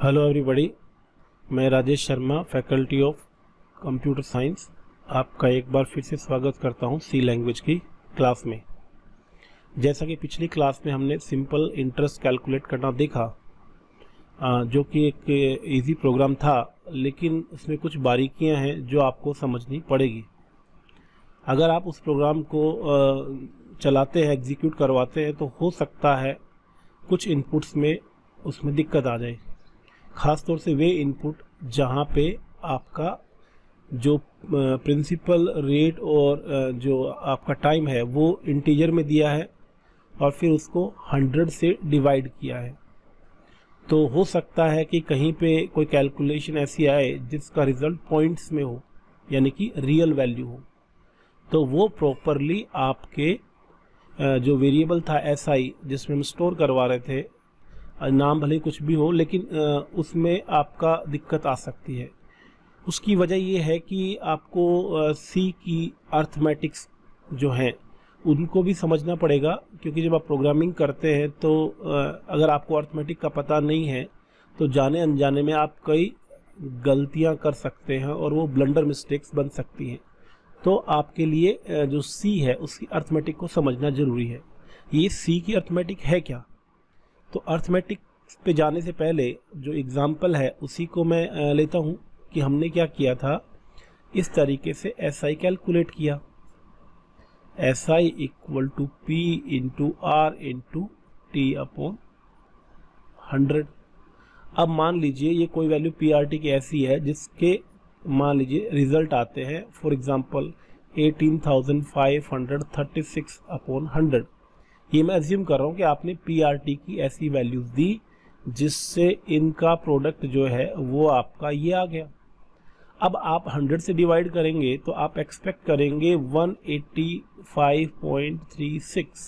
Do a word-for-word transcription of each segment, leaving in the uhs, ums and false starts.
Hello everybody, मैं Rajesh Sharma, faculty of computer science, आपका एक बार फिर से स्वागत करता हूं सी लैंग्वेज की क्लास में। जैसा कि पिछली क्लास में हमने सिंपल इंटरेस्ट कैलकुलेट करना देखा, जो कि एक इजी प्रोग्राम था, लेकिन उसमें कुछ बारीकियां हैं जो आपको समझनी पड़ेगी। अगर आप उस प्रोग्राम को चलाते हैं, एग्जीक्यूट करवाते हैं, तो हो सकता है कुछ इनपुट्स में उसमें दिक्कत आ जाए। ख़ास तौर से वे इनपुट जहाँ पे आपका जो प्रिंसिपल रेट और जो आपका टाइम है वो इंटीजर में दिया है और फिर उसको हंड्रेड से डिवाइड किया है, तो हो सकता है कि कहीं पे कोई कैलकुलेशन ऐसी आए जिसका रिजल्ट पॉइंट्स में हो, यानी कि रियल वैल्यू हो। तो वो प्रॉपरली आपके जो वेरिएबल था एस आई जिसमें हम स्टोर करवा रहे थे, नाम भले कुछ भी हो, लेकिन उसमें आपका दिक्कत आ सकती है। उसकी वजह ये है कि आपको सी की अर्थमेटिक्स जो हैं उनको भी समझना पड़ेगा, क्योंकि जब आप प्रोग्रामिंग करते हैं तो अगर आपको अर्थमेटिक का पता नहीं है तो जाने अनजाने में आप कई गलतियां कर सकते हैं और वो ब्लंडर मिस्टेक्स बन सकती हैं। तो आपके लिए जो सी है उसकी अर्थमेटिक को समझना ज़रूरी है। ये सी की अर्थमेटिक है क्या? तो अर्थमेटिक पे जाने से पहले जो एग्जाम्पल है उसी को मैं लेता हूँ कि हमने क्या किया था। इस तरीके से एस आई कैलकुलेट किया, S I equal to P into R into T upon hundred. अब मान लीजिए ये कोई वैल्यू पी आर टी की ऐसी है जिसके मान लीजिए रिजल्ट आते हैं, for example eighteen thousand five hundred thirty six upon hundred. ये मैं एज्यूम कर रहा हूँ कि आपने पी आर टी की ऐसी वैल्यूज दी जिससे इनका प्रोडक्ट जो है वो आपका ये आ गया। अब आप हंड्रेड से डिवाइड करेंगे तो आप एक्सपेक्ट करेंगे one eighty five point three six.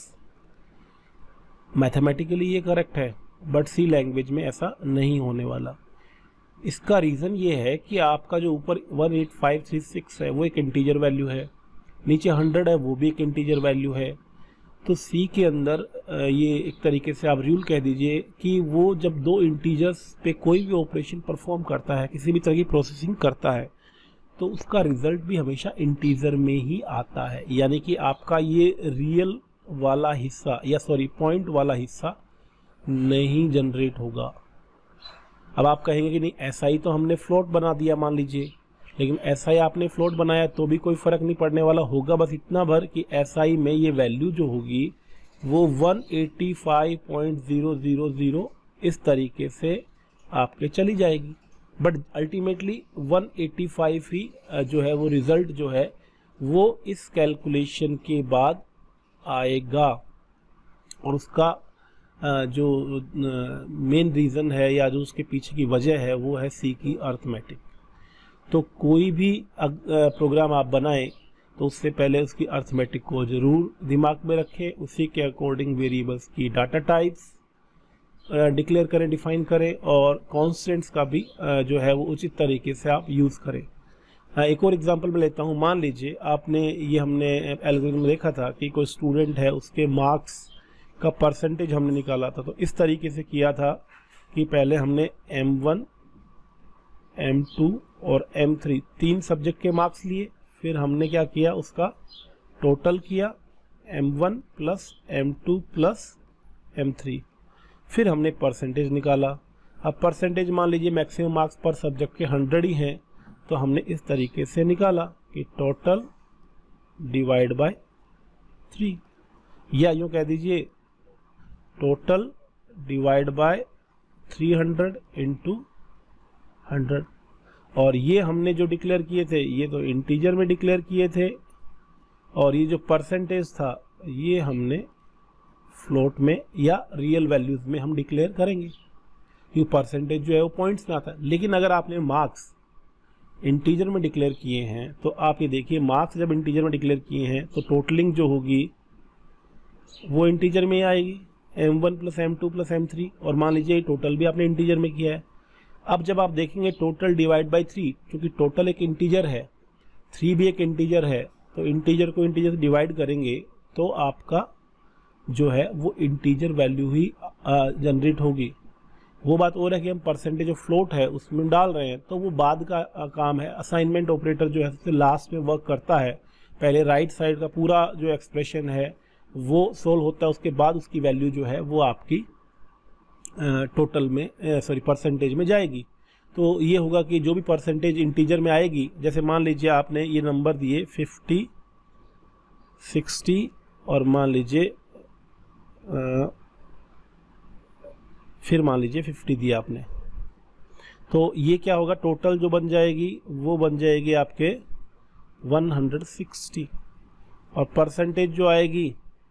Mathematically ये करेक्ट है, बट सी लैंग्वेज में ऐसा नहीं होने वाला। इसका रीज़न ये है कि आपका जो ऊपर one eight five three six है वो एक इंटीजर वैल्यू है, नीचे हंड्रेड है वो भी एक इंटीजर वैल्यू है। तो सी के अंदर ये एक तरीके से आप रूल कह दीजिए कि वो जब दो इंटीजर्स पे कोई भी ऑपरेशन परफॉर्म करता है, किसी भी तरह की प्रोसेसिंग करता है, तो उसका रिजल्ट भी हमेशा इंटीजर में ही आता है। यानी कि आपका ये रियल वाला हिस्सा या सॉरी पॉइंट वाला हिस्सा नहीं जनरेट होगा। अब आप कहेंगे कि नहीं, ऐसा ही तो हमने फ्लोट बना दिया मान लीजिए, लेकिन एस आई आपने फ्लोट बनाया तो भी कोई फर्क नहीं पड़ने वाला। होगा बस इतना भर कि एस आई में ये वैल्यू जो होगी वो one eighty five point zero zero zero इस तरीके से आपके चली जाएगी, but ultimately one eighty five ही जो है वो रिजल्ट जो है वो इस कैलकुलेशन के बाद आएगा। और उसका जो मेन रीज़न है या जो उसके पीछे की वजह है वो है सी की अर्थमेटिक। तो कोई भी प्रोग्राम आप बनाएं तो उससे पहले उसकी अर्थमेटिक को जरूर दिमाग में रखें, उसी के अकॉर्डिंग वेरिएबल्स की डाटा टाइप्स डिक्लेयर करें, डिफाइन करें, और कॉन्स्टेंट्स का भी जो है वो उचित तरीके से आप यूज़ करें। एक और एग्जांपल मैं लेता हूँ। मान लीजिए आपने ये हमने एल्गोरिथम में देखा था कि कोई स्टूडेंट है, उसके मार्क्स का परसेंटेज हमने निकाला था। तो इस तरीके से किया था कि पहले हमने एम वन एम टू और एम थ्री तीन सब्जेक्ट के मार्क्स लिए, फिर हमने क्या किया, उसका टोटल किया M one plus M two plus M three, फिर हमने परसेंटेज निकाला। अब परसेंटेज मान लीजिए मैक्सिमम मार्क्स पर सब्जेक्ट के हंड्रेड ही हैं, तो हमने इस तरीके से निकाला कि टोटल डिवाइड बाय थ्री, या यूँ कह दीजिए total divide by three hundred into hundred. और ये हमने जो डिक्लेयर किए थे ये तो इंटीजर में डिक्लेयर किए थे, और ये जो परसेंटेज था ये हमने फ्लोट में या रियल वैल्यूज में हम डिक्लेयर करेंगे, क्योंकि परसेंटेज जो है वो पॉइंट्स में आता है। लेकिन अगर आपने मार्क्स इंटीजर में डिक्लेयर किए हैं तो आप ये देखिए, मार्क्स जब इंटीजर में डिक्लेयर किए हैं तो टोटलिंग जो होगी वो इंटीजर में ही आएगी, M one plus M two plus M three, और मान लीजिए टोटल भी आपने इंटीजर में किया है। अब जब आप देखेंगे टोटल डिवाइड बाय थ्री, क्योंकि टोटल एक इंटीजर है, थ्री भी एक इंटीजर है, तो इंटीजर को इंटीजर से डिवाइड करेंगे तो आपका जो है वो इंटीजर वैल्यू ही जनरेट होगी। वो बात और है कि हम परसेंटेज ऑफ फ्लोट है उसमें डाल रहे हैं, तो वो बाद का काम है। असाइनमेंट ऑपरेटर जो है सबसे लास्ट में वर्क करता है, पहले राइट साइड का पूरा जो एक्सप्रेशन है वो सोल्व होता है, उसके बाद उसकी वैल्यू जो है वो आपकी टोटल में सॉरी परसेंटेज में जाएगी। तो ये होगा कि जो भी परसेंटेज इंटीजर में आएगी, जैसे मान लीजिए आपने ये नंबर दिए फिफ्टी, सिक्सटी और मान लीजिए फिर मान लीजिए फिफ्टी दिया आपने, तो ये क्या होगा, टोटल जो बन जाएगी वो बन जाएगी आपके वन हंड्रेड सिक्सटी, और परसेंटेज जो आएगी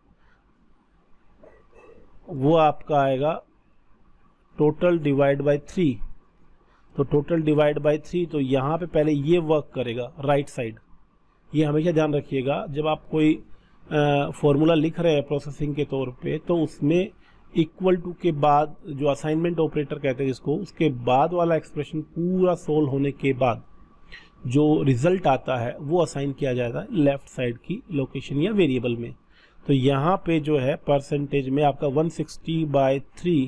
वो आपका आएगा टोटल डिवाइड बाय थ्री। तो टोटल डिवाइड बाय थ्री, तो यहाँ पे पहले ये वर्क करेगा राइट साइड। ये हमेशा ध्यान रखिएगा जब आप कोई फॉर्मूला लिख रहे हैं प्रोसेसिंग के तौर पे, तो उसमें इक्वल टू के बाद जो असाइनमेंट ऑपरेटर कहते हैं जिसको, उसके बाद वाला एक्सप्रेशन पूरा सोल्व होने के बाद जो रिजल्ट आता है वो असाइन किया जाता है लेफ्ट साइड की लोकेशन या वेरिएबल में। तो यहाँ पे जो है परसेंटेज में आपका वन सिक्सटी बाय थ्री,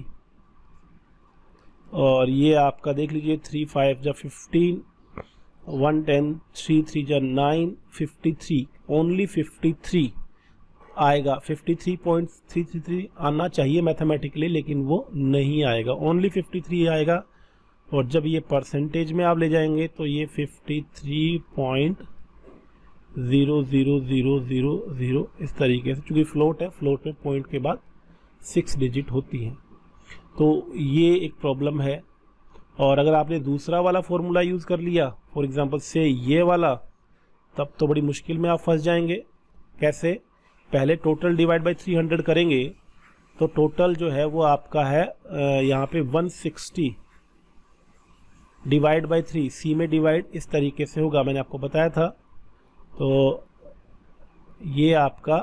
और ये आपका देख लीजिए थ्री फाइव जा fifteen, one ten, three three जा nine, fifty three, only fifty three आएगा। Fifty three point three three three आना चाहिए मैथमेटिकली, लेकिन वो नहीं आएगा, ओनली फिफ्टी थ्री आएगा। और जब ये परसेंटेज में आप ले जाएंगे तो ये fifty three point zero zero zero zero zero इस तरीके से, चूँकि फ्लोट है, फ्लोट में पॉइंट के बाद सिक्स डिजिट होती हैं, तो ये एक प्रॉब्लम है। और अगर आपने दूसरा वाला फॉर्मूला यूज़ कर लिया, फॉर एग्जांपल से ये वाला, तब तो बड़ी मुश्किल में आप फंस जाएंगे। कैसे? पहले total divide by three hundred करेंगे, तो टोटल जो है वो आपका है यहाँ पे one sixty divide by three, C में डिवाइड इस तरीके से होगा, मैंने आपको बताया था। तो ये आपका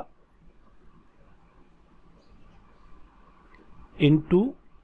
into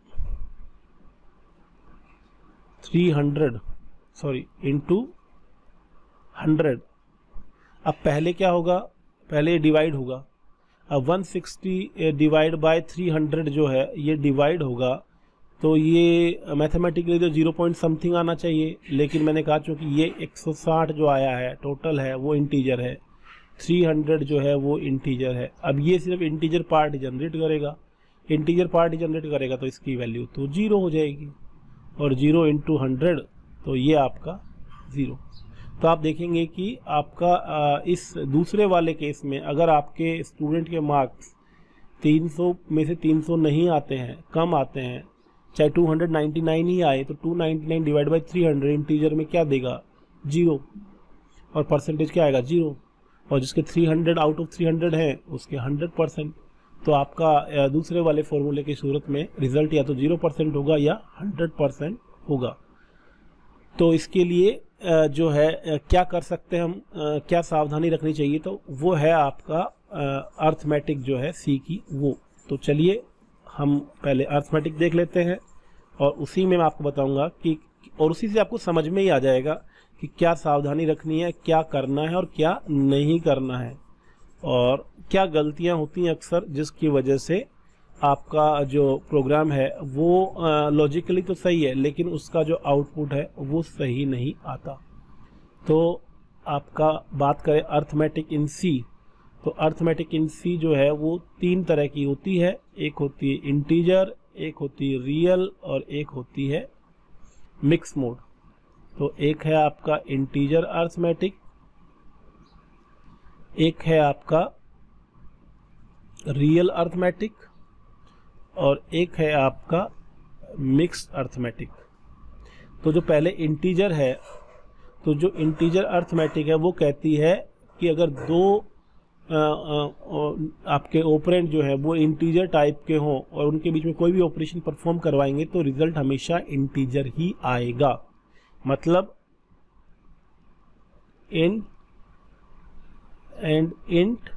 three hundred sorry into hundred. अब पहले क्या होगा, पहले ये डिवाइड होगा। अब one sixty divide by three hundred जो है ये डिवाइड होगा, तो ये मैथमेटिकली तो जीरो पॉइंट समथिंग आना चाहिए, लेकिन मैंने कहा चूँकि ये एक सौ साठ जो आया है टोटल है वो इंटीजर है, थ्री हंड्रेड जो है वो इंटीजर है। अब ये सिर्फ इंटीजर पार्ट जनरेट करेगा, इंटीजर पार्ट जनरेट करेगा तो इसकी वैल्यू तो जीरो हो जाएगी, और जीरो इंटू हंड्रेड तो ये आपका ज़ीरो। तो आप देखेंगे कि आपका इस दूसरे वाले केस में अगर आपके स्टूडेंट के मार्क्स तीन सौ में से तीन सौ नहीं आते हैं, कम आते हैं, चाहे टू नाइन्टी नाइन ही आए, तो two ninety nine divide by three hundred integer में क्या देगा, जीरो, और परसेंटेज क्या आएगा, जीरो। और जिसके three hundred out of three hundred है उसके हंड्रेड परसेंट। तो आपका दूसरे वाले फॉर्मूले की सूरत में रिजल्ट या तो जीरो परसेंट होगा या हंड्रेड परसेंट होगा। तो इसके लिए जो है क्या कर सकते हैं हम, क्या सावधानी रखनी चाहिए, तो वो है आपका अर्थमेटिक जो है सी की वो। तो चलिए हम पहले अर्थमेटिक देख लेते हैं, और उसी में मैं आपको बताऊंगा कि, और उसी से आपको समझ में ही आ जाएगा कि क्या सावधानी रखनी है, क्या करना है और क्या नहीं करना है, और क्या गलतियां होती हैं अक्सर जिसकी वजह से आपका जो प्रोग्राम है वो लॉजिकली तो सही है लेकिन उसका जो आउटपुट है वो सही नहीं आता। तो आपका बात करें अर्थमेटिक इन सी, तो अर्थमेटिक इन सी जो है वो तीन तरह की होती है, एक होती है इंटीजर, एक होती है रियल, और एक होती है मिक्स मोड। तो एक है आपका इंटीजर अर्थमेटिक, एक है आपका रियल अर्थमेटिक, और एक है आपका मिक्स अर्थमेटिक। तो जो पहले इंटीजर है, तो जो इंटीजर अर्थमेटिक है वो कहती है कि अगर दो आ, आ, आपके ऑपरेंड जो है वो इंटीजर टाइप के हों और उनके बीच में कोई भी ऑपरेशन परफॉर्म करवाएंगे तो रिजल्ट हमेशा इंटीजर ही आएगा। मतलब int and int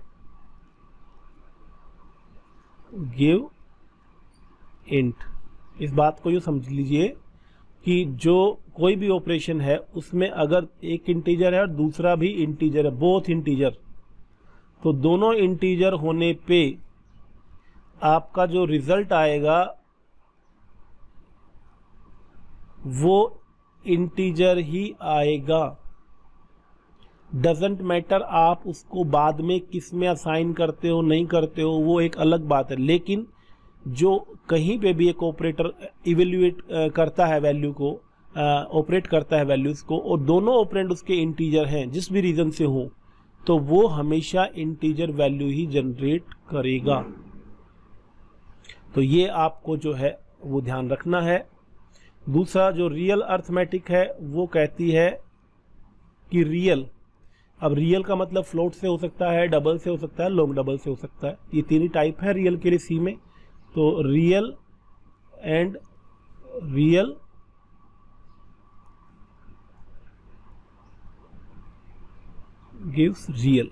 give int. इस बात को यूँ समझ लीजिए कि जो कोई भी ऑपरेशन है उसमें अगर एक इंटीजर है और दूसरा भी इंटीजर है, बोथ इंटीजर, तो दोनों इंटीजर होने पे आपका जो रिजल्ट आएगा वो इंटीजर ही आएगा। डजेंट मैटर आप उसको बाद में किस में असाइन करते हो नहीं करते हो, वो एक अलग बात है, लेकिन जो कहीं पे भी एक ऑपरेटर इवेल्युएट करता है वैल्यू को, ऑपरेट करता है वैल्यूज को, और दोनों ऑपरेंड उसके इंटीजर हैं जिस भी रीजन से हो, तो वो हमेशा इंटीजर वैल्यू ही जनरेट करेगा। तो ये आपको जो है वो ध्यान रखना है। दूसरा जो रियल अर्थमेटिक है वो कहती है कि रियल, अब रियल का मतलब फ्लोट से हो सकता है, डबल से हो सकता है, लॉन्ग डबल से हो सकता है, ये तीन ही टाइप है रियल के लिए सी में। तो real and real gives real,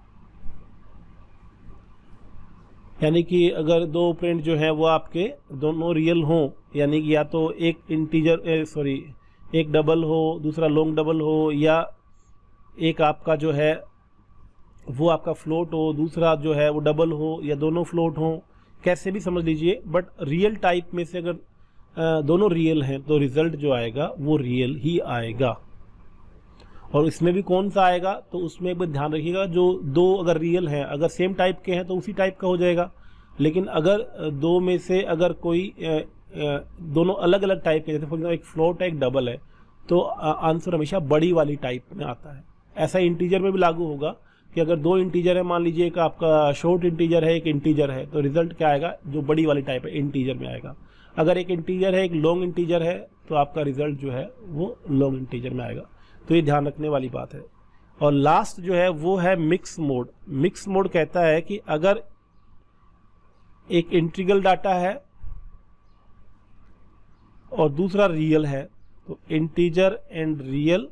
यानी कि अगर दो ऑपरेंड जो है वो आपके दोनों रियल हों, यानी कि या तो एक इंटीजर सॉरी एक डबल हो, दूसरा लॉन्ग डबल हो, या एक आपका जो है वो आपका फ्लोट हो, दूसरा जो है वो डबल हो, या दोनों फ्लोट हो, कैसे भी समझ लीजिए, बट रियल टाइप में से अगर दोनों रियल हैं तो रिजल्ट जो आएगा वो रियल ही आएगा। और इसमें भी कौन सा आएगा, तो उसमें भी ध्यान रखिएगा, जो दो अगर रियल हैं, अगर सेम टाइप के हैं तो उसी टाइप का हो जाएगा, लेकिन अगर दो में से अगर कोई दोनों अलग अलग टाइप के, जैसे फॉर एग्जाम्पल एक फ्लोट है एक डबल है, तो आंसर हमेशा बड़ी वाली टाइप में आता है। ऐसा इंटीजर में भी लागू होगा कि अगर दो इंटीजर है, मान लीजिए एक आपका शॉर्ट इंटीजर है एक इंटीजर है, तो रिजल्ट क्या आएगा, जो बड़ी वाली टाइप है इंटीजर में आएगा। अगर एक इंटीजर है एक लॉन्ग इंटीजर है, तो आपका रिजल्ट जो है वो लॉन्ग इंटीजर में आएगा। तो ये ध्यान रखने वाली बात है। और लास्ट जो है वो है मिक्स मोड। मिक्स मोड कहता है कि अगर एक इंटीग्रल डाटा है और दूसरा रियल है, तो integer and real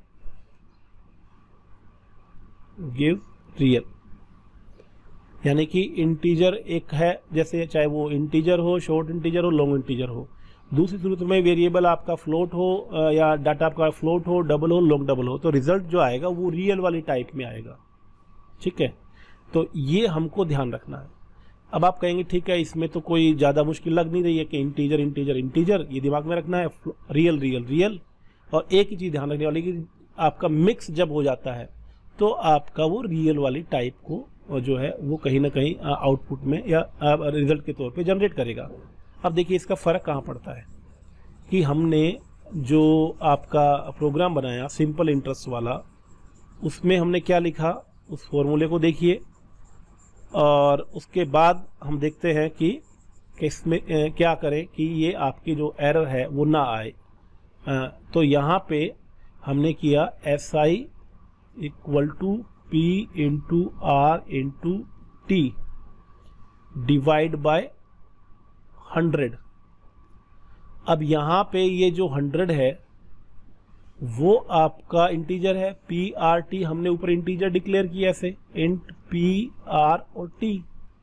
give real, यानी कि इंटीजर एक है, जैसे चाहे वो इंटीजर हो, शॉर्ट इंटीजर हो, लॉन्ग इंटीजर हो। दूसरी सूरत में वेरिएबल आपका फ्लोट हो या डाटा आपका फ्लोट हो, डबल हो, लॉन्ग डबल हो, तो रिजल्ट जो आएगा वो रियल वाली टाइप में आएगा। ठीक है, तो ये हमको ध्यान रखना है। अब आप कहेंगे ठीक है, इसमें तो कोई ज़्यादा मुश्किल लग नहीं रही है कि इंटीजर इंटीजर इंटीजर, ये दिमाग में रखना है, रियल रियल रियल। और एक ही चीज़ ध्यान रखने वाली कि आपका मिक्स जब हो जाता है तो आपका वो रियल वाली टाइप को जो है वो कहीं ना कहीं आउटपुट में या रिजल्ट के तौर पे जनरेट करेगा। अब देखिए इसका फ़र्क कहाँ पड़ता है कि हमने जो आपका प्रोग्राम बनाया सिंपल इंटरेस्ट वाला, उसमें हमने क्या लिखा, उस फॉर्मूले को देखिए, और उसके बाद हम देखते हैं कि इसमें क्या करें कि ये आपकी जो एरर है वो ना आए। आ, तो यहाँ पे हमने किया S I equal to P into R into T divide by hundred. अब यहाँ पे ये जो हंड्रेड है वो आपका इंटीजर है, पी आर टी हमने ऊपर इंटीजर डिक्लेयर किया ऐसे इंट पी आर और टी,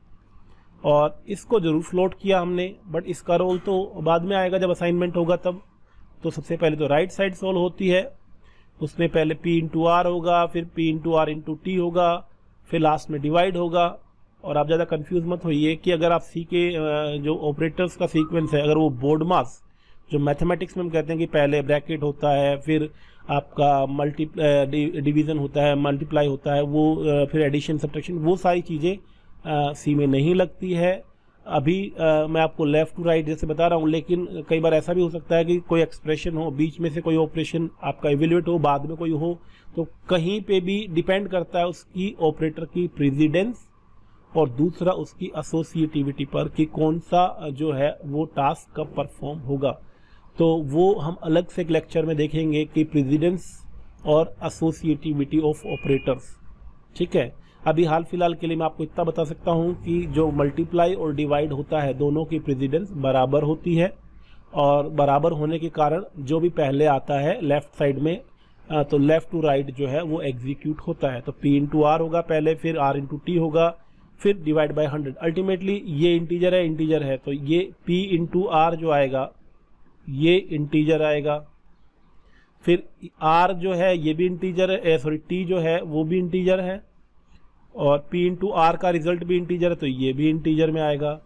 और इसको जरूर फ्लोट किया हमने, बट इसका रोल तो बाद में आएगा जब असाइनमेंट होगा तब। तो सबसे पहले तो राइट साइड सोल्व होती है, उसमें पहले p इंटू आर होगा, फिर p into R into T होगा, फिर लास्ट में डिवाइड होगा। और आप ज़्यादा कंफ्यूज मत होइए कि अगर आप सी के जो ऑपरेटर्स का सीक्वेंस है, अगर वो बोर्ड मास जो मैथमेटिक्स में हम कहते हैं कि पहले ब्रैकेट होता है, फिर आपका मल्टी डिवीज़न होता है, मल्टीप्लाई होता है, वो फिर एडिशन सब्ट्रैक्शन, वो सारी चीज़ें सी में नहीं लगती है। अभी आ, मैं आपको लेफ्ट टू राइट जैसे बता रहा हूँ, लेकिन कई बार ऐसा भी हो सकता है कि कोई एक्सप्रेशन हो, बीच में से कोई ऑपरेशन आपका इवेल्युएट हो, बाद में कोई हो, तो कहीं पे भी डिपेंड करता है उसकी ऑपरेटर की प्रेसिडेंस और दूसरा उसकी एसोसिएटिविटी पर कि कौन सा जो है वो टास्क कब परफॉर्म होगा। तो वो हम अलग से एक लेक्चर में देखेंगे कि प्रेसिडेंस और एसोसिएटिविटी ऑफ ऑपरेटर्स। ठीक है, अभी हाल फिलहाल के लिए मैं आपको इतना बता सकता हूं कि जो मल्टीप्लाई और डिवाइड होता है दोनों की प्रेसिडेंस बराबर होती है, और बराबर होने के कारण जो भी पहले आता है लेफ्ट साइड में, तो लेफ्ट टू राइट जो है वो एग्जीक्यूट होता है। तो p इंटू आर होगा पहले, फिर r इंटू टी होगा, फिर डिवाइड बाय हंड्रेड। अल्टीमेटली ये इंटीजर है, इंटीजर है तो ये p इंटू आर जो आएगा ये इंटीजर आएगा, फिर r जो है ये भी इंटीजर है, सॉरी t जो है वो भी इंटीजर है, और p इंटू आर का रिजल्ट भी इंटीजर है तो ये भी इंटीजर में आएगा।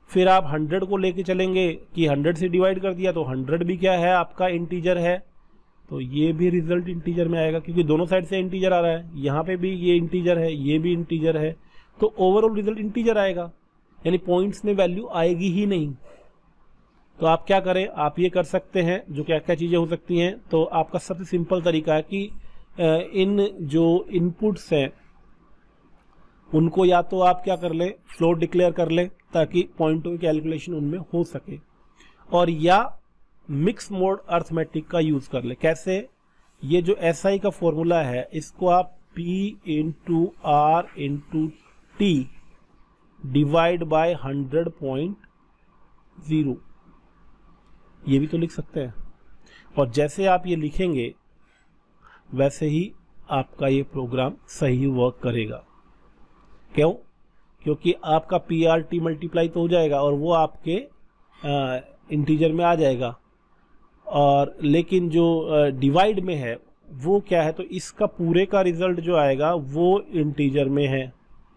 फिर आप हंड्रेड को लेके चलेंगे कि हंड्रेड से डिवाइड कर दिया तो हंड्रेड भी क्या है आपका इंटीजर है, तो ये भी रिजल्ट इंटीजर में आएगा क्योंकि दोनों साइड से इंटीजर आ रहा है, यहाँ पे भी ये इंटीजर है, ये भी इंटीजर है, तो ओवरऑल रिजल्ट इंटीजर आएगा, यानी पॉइंट्स में वैल्यू आएगी ही नहीं। तो आप क्या करें, आप ये कर सकते हैं, जो क्या क्या चीज़ें हो सकती हैं, तो आपका सबसे सिंपल तरीका है कि इन जो इनपुट्स हैं उनको या तो आप क्या कर लें, फ्लोट डिक्लेयर कर लें ताकि पॉइंटों की कैलकुलेशन उनमें हो सके, और या मिक्स मोड अर्थमेटिक का यूज कर ले। कैसे, ये जो एस आई का फॉर्मूला है इसको आप P into R into T divide by hundred point zero, ये भी तो लिख सकते हैं। और जैसे आप ये लिखेंगे वैसे ही आपका ये प्रोग्राम सही वर्क करेगा। क्यों? क्योंकि आपका पी आर टी मल्टीप्लाई तो हो जाएगा और वो आपके इंटीजर में आ जाएगा, और लेकिन जो डिवाइड में है वो क्या है, तो इसका पूरे का रिजल्ट जो आएगा वो इंटीजर में है।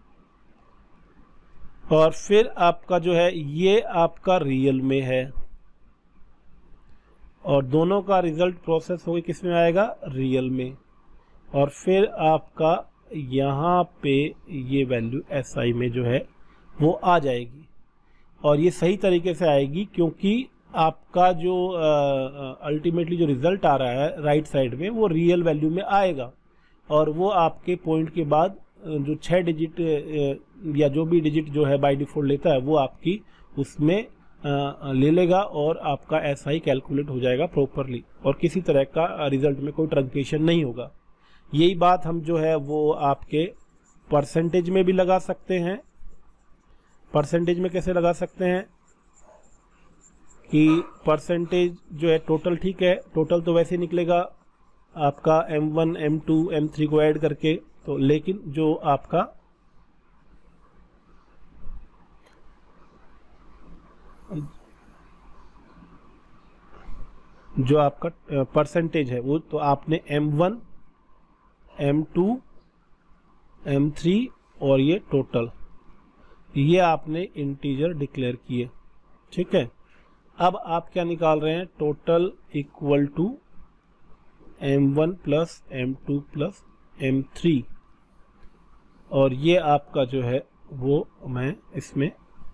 और फिर आपका जो है ये आपका रियल में है, और दोनों का रिजल्ट प्रोसेस होकर किस में आएगा, रियल में। और फिर आपका यहाँ पे ये वैल्यू एस आई में जो है वो आ जाएगी, और ये सही तरीके से आएगी क्योंकि आपका जो अल्टीमेटली जो रिजल्ट आ रहा है राइट साइड में वो रियल वैल्यू में आएगा, और वो आपके पॉइंट के बाद जो छः डिजिट या जो भी डिजिट जो है बाय डिफॉल्ट लेता है वो आपकी उसमें ले लेगा, और आपका एस आई कैलकुलेट हो जाएगा प्रॉपरली, और किसी तरह का रिजल्ट में कोई ट्रंकेशन नहीं होगा। यही बात हम जो है वो आपके परसेंटेज में भी लगा सकते हैं। परसेंटेज में कैसे लगा सकते हैं कि परसेंटेज जो है टोटल, ठीक है, टोटल तो वैसे निकलेगा आपका M one M two M three को ऐड करके, तो लेकिन जो आपका जो आपका परसेंटेज है वो तो आपने M one M two M three और ये टोटल ये आपने इंटीजर डिक्लेयर किए, ठीक है। अब आप क्या निकाल रहे हैं, total equal to M one plus M two plus M three, और ये आपका जो है वो मैं इसमें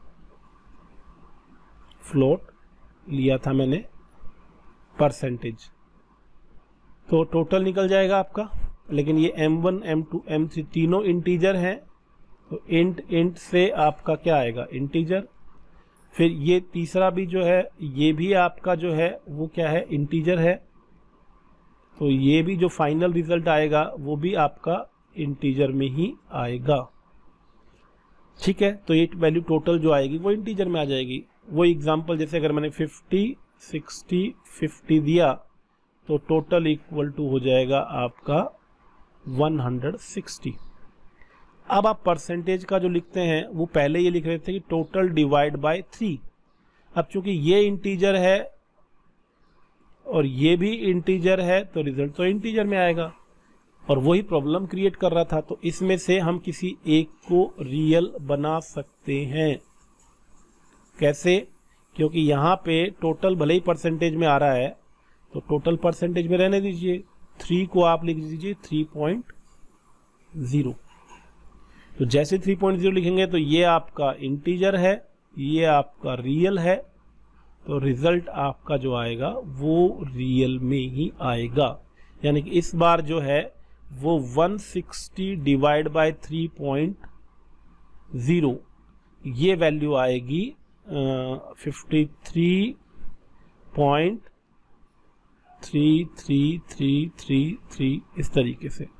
फ्लोट लिया था मैंने परसेंटेज, तो टोटल निकल जाएगा आपका। लेकिन ये M one M two M three तीनों इंटीजर हैं, तो इंट इंट से आपका क्या आएगा, इंटीजर। फिर ये तीसरा भी जो है ये भी आपका जो है वो क्या है, इंटीजर है, तो ये भी जो फाइनल रिजल्ट आएगा वो भी आपका इंटीजर में ही आएगा, ठीक है। तो ये वैल्यू टोटल जो आएगी वो इंटीजर में आ जाएगी। वो एग्जांपल जैसे अगर मैंने फिफ्टी सिक्सटी फिफ्टी दिया तो टोटल इक्वल टू हो जाएगा आपका वन हंड्रेड सिक्सटी। अब आप परसेंटेज का जो लिखते हैं वो पहले ये लिख रहे थे कि टोटल डिवाइड बाय थ्री। अब चूंकि ये इंटीजर है और ये भी इंटीजर है तो रिजल्ट तो इंटीजर में आएगा, और वही प्रॉब्लम क्रिएट कर रहा था। तो इसमें से हम किसी एक को रियल बना सकते हैं। कैसे? क्योंकि यहाँ पे टोटल भले ही परसेंटेज में आ रहा है तो टोटल परसेंटेज में रहने दीजिए, थ्री को आप लिख दीजिए थ्री पॉइंट जीरो। तो जैसे थ्री पॉइंट जीरो लिखेंगे तो ये आपका इंटीजर है, ये आपका रियल है, तो रिजल्ट आपका जो आएगा वो रियल में ही आएगा। यानी कि इस बार जो है वो one sixty divide by three point zero ये वैल्यू आएगी fifty three point three three three three three इस तरीके से,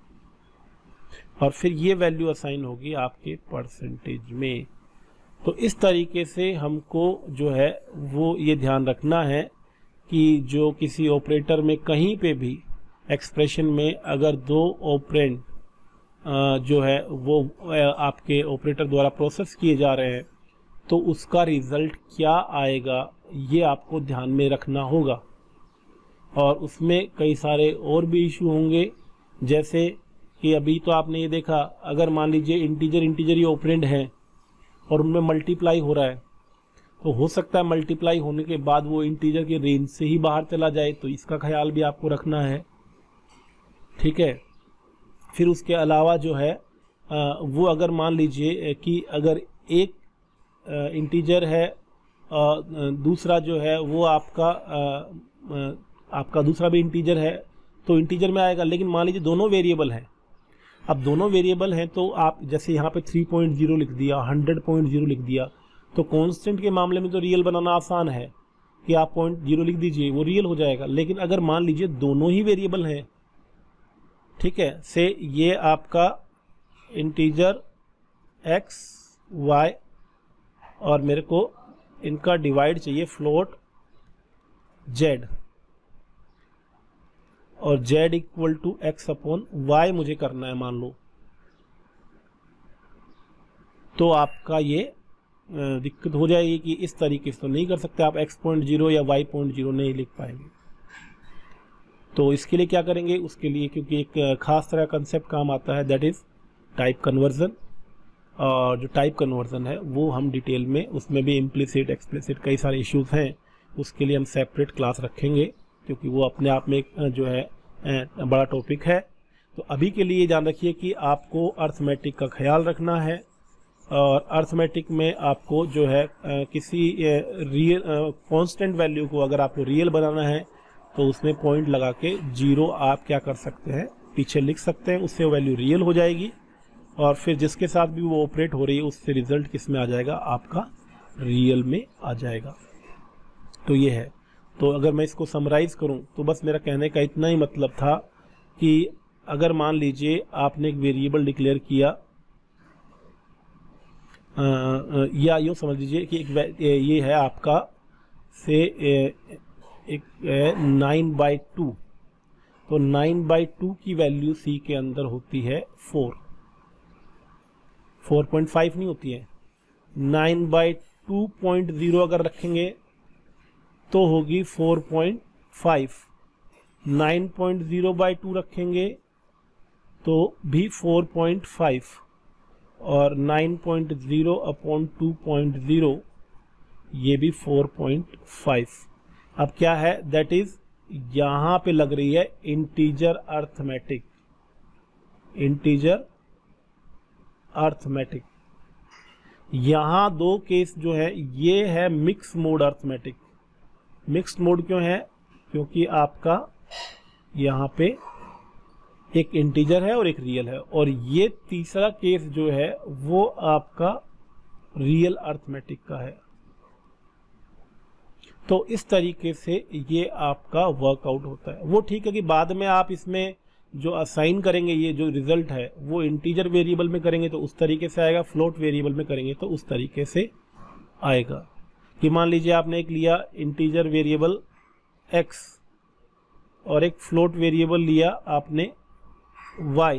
और फिर ये वैल्यू असाइन होगी आपके परसेंटेज में। तो इस तरीके से हमको जो है वो ये ध्यान रखना है कि जो किसी ऑपरेटर में कहीं पे भी एक्सप्रेशन में अगर दो ऑपरेंड जो है वो आपके ऑपरेटर द्वारा प्रोसेस किए जा रहे हैं तो उसका रिजल्ट क्या आएगा ये आपको ध्यान में रखना होगा। और उसमें कई सारे और भी इशू होंगे, जैसे कि अभी तो आपने ये देखा, अगर मान लीजिए इंटीजर इंटीजर ये ऑपरेंड हैं और उनमें मल्टीप्लाई हो रहा है तो हो सकता है मल्टीप्लाई होने के बाद वो इंटीजर के रेंज से ही बाहर चला जाए, तो इसका ख्याल भी आपको रखना है, ठीक है। फिर उसके अलावा जो है आ, वो अगर मान लीजिए कि अगर एक इंटीजर है और दूसरा जो है वो आपका आ, आ, आपका दूसरा भी इंटीजर है तो इंटीजर में आएगा, लेकिन मान लीजिए दोनों वेरिएबल हैं। अब दोनों वेरिएबल हैं तो आप जैसे यहाँ पे थ्री पॉइंट ज़ीरो लिख दिया, हंड्रेड पॉइंट ज़ीरो लिख दिया, तो कांस्टेंट के मामले में तो रियल बनाना आसान है कि आप पॉइंट जीरो लिख दीजिए, वो रियल हो जाएगा। लेकिन अगर मान लीजिए दोनों ही वेरिएबल हैं, ठीक है, से ये आपका इंटीजर एक्स वाई और मेरे को इनका डिवाइड चाहिए फ्लोट जेड, और Z equal to X upon Y मुझे करना है मान लो, तो आपका ये दिक्कत हो जाएगी कि इस तरीके से तो नहीं कर सकते आप, एक्स पॉइंट जीरो या वाई पॉइंट जीरो नहीं लिख पाएंगे। तो इसके लिए क्या करेंगे, उसके लिए क्योंकि एक खास तरह का कंसेप्ट काम आता है, दैट इज टाइप कन्वर्जन। और जो टाइप कन्वर्जन है वो हम डिटेल में, उसमें भी इम्प्लिसिट एक्सप्लिसिट कई सारे इश्यूज हैं, उसके लिए हम सेपरेट क्लास रखेंगे क्योंकि वो अपने आप में एक जो है बड़ा टॉपिक है। तो अभी के लिए ध्यान रखिए कि आपको अर्थमेटिक का ख्याल रखना है, और अर्थमेटिक में आपको जो है किसी रियल कांस्टेंट वैल्यू को अगर आपको रियल बनाना है तो उसमें पॉइंट लगा के जीरो आप क्या कर सकते हैं, पीछे लिख सकते हैं, उससे वैल्यू रियल हो जाएगी, और फिर जिसके साथ भी वो ऑपरेट हो रही है उससे रिजल्ट किस में आ जाएगा, आपका रियल में आ जाएगा। तो ये है। तो अगर मैं इसको समराइज करूं तो बस मेरा कहने का इतना ही मतलब था कि अगर मान लीजिए आपने एक वेरिएबल डिक्लेयर किया, आ, आ, या यूँ समझ लीजिए कि एक ये है आपका से एक नाइन बाई टू, तो नाइन बाई टू की वैल्यू सी के अंदर होती है फोर, फोर पॉइंट फाइव नहीं होती है। Nine by two point zero अगर रखेंगे तो होगी four point five, nine point zero by two रखेंगे तो भी फोर पॉइंट फाइव, और nine point zero upon two point zero ये भी फोर पॉइंट फाइव। अब क्या है, दैट इज यहां पे लग रही है इंटीजर अर्थमेटिक, इंटीजर अर्थमेटिक। यहां दो केस जो है ये है mix mode arithmetic. Mixed mode क्यों है, क्योंकि आपका यहां पे एक इंटीजर है और एक रियल है, और ये तीसरा केस जो है वो आपका रियल अर्थमेटिक का है। तो इस तरीके से ये आपका वर्कआउट होता है। वो ठीक है कि बाद में आप इसमें जो असाइन करेंगे, ये जो रिजल्ट है वो इंटीजर वेरिएबल में करेंगे तो उस तरीके से आएगा, फ्लोट वेरिएबल में करेंगे तो उस तरीके से आएगा। कि मान लीजिए आपने एक लिया इंटीजर वेरिएबल x और एक फ्लोट वेरिएबल लिया आपने y,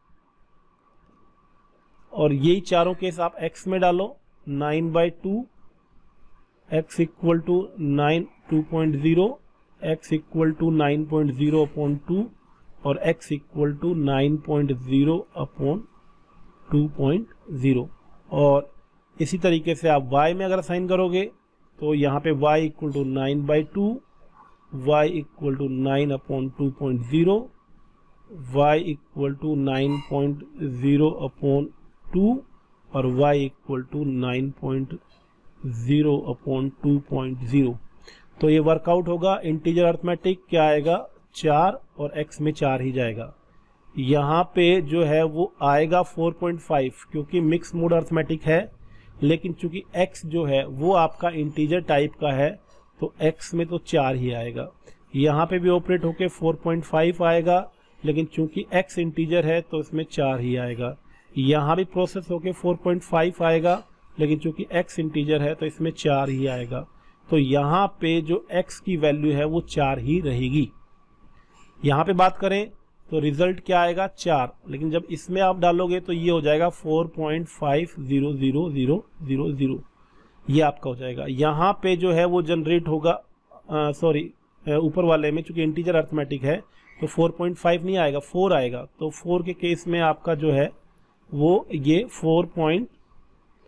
और यही चारों केस आप x में डालो, nine by two, X equal to nine two point zero, X equal to nine point zero upon two, और x equal to nine point zero upon two point zero. और इसी तरीके से आप y में अगर असाइन करोगे तो यहाँ पे y equal to nine by two, Y equal to nine upon two point zero, Y equal to nine point zero upon two, और y equal to nine point zero upon two point zero. तो ये workout होगा। Integer arithmetic क्या आएगा, चार, और x में चार ही जाएगा। यहाँ पे जो है वो आएगा फोर पॉइंट फाइव, क्योंकि मिक्स मोड अर्थमेटिक है, लेकिन चूंकि x जो है वो आपका इंटीजर टाइप का है तो x में तो चार ही आएगा। यहाँ पे भी ऑपरेट होके फोर पॉइंट फाइव आएगा, लेकिन चूंकि x इंटीजर है तो इसमें चार ही आएगा। यहाँ भी प्रोसेस होके फोर पॉइंट फाइव आएगा, लेकिन चूंकि x इंटीजर है तो इसमें चार ही आएगा। तो यहाँ पे जो x की वैल्यू है वो चार ही रहेगी। यहाँ पे बात करें तो रिजल्ट क्या आएगा, चार, लेकिन जब इसमें आप डालोगे तो ये हो जाएगा four point five zero zero zero zero zero, ये आपका हो जाएगा। यहाँ पे जो है वो जनरेट होगा, सॉरी ऊपर वाले में चूंकि इंटीजर अर्थमेटिक है तो फोर पॉइंट फाइव नहीं आएगा, फोर आएगा। तो फोर के केस में आपका जो है वो ये four point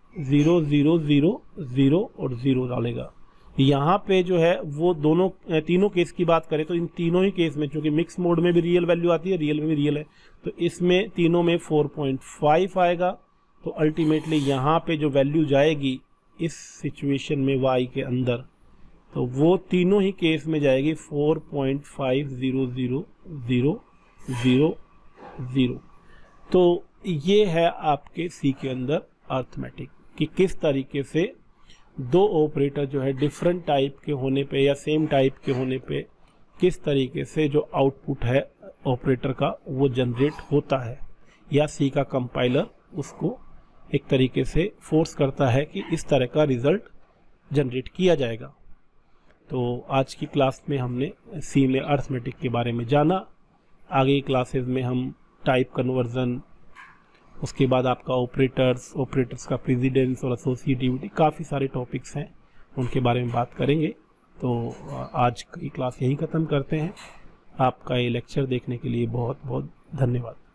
zero zero zero zero और ज़ीरो डालेगा। यहाँ पे जो है वो दोनों तीनों केस की बात करें तो इन तीनों ही केस में, चूंकि मिक्स मोड में भी रियल वैल्यू आती है, रियल में भी रियल है, तो इसमें तीनों में फोर पॉइंट फाइव आएगा। तो अल्टीमेटली यहाँ पे जो वैल्यू जाएगी इस सिचुएशन में y के अंदर, तो वो तीनों ही केस में जाएगी four point five zero zero zero zero zero. तो ये है आपके सी के अंदर अर्थमेटिक कि किस तरीके से दो ऑपरेटर जो है डिफरेंट टाइप के होने पे या सेम टाइप के होने पे किस तरीके से जो आउटपुट है ऑपरेटर का वो जनरेट होता है, या सी का कंपाइलर उसको एक तरीके से फोर्स करता है कि इस तरह का रिजल्ट जनरेट किया जाएगा। तो आज की क्लास में हमने सी में अर्थमेटिक के बारे में जाना। आगे की क्लासेस में हम टाइप कन्वर्जन, उसके बाद आपका ऑपरेटर्स, ऑपरेटर्स का प्रेसिडेंस और एसोसिएटिविटी, काफ़ी सारे टॉपिक्स हैं उनके बारे में बात करेंगे। तो आज की क्लास यहीं ख़त्म करते हैं। आपका ये लेक्चर देखने के लिए बहुत बहुत धन्यवाद।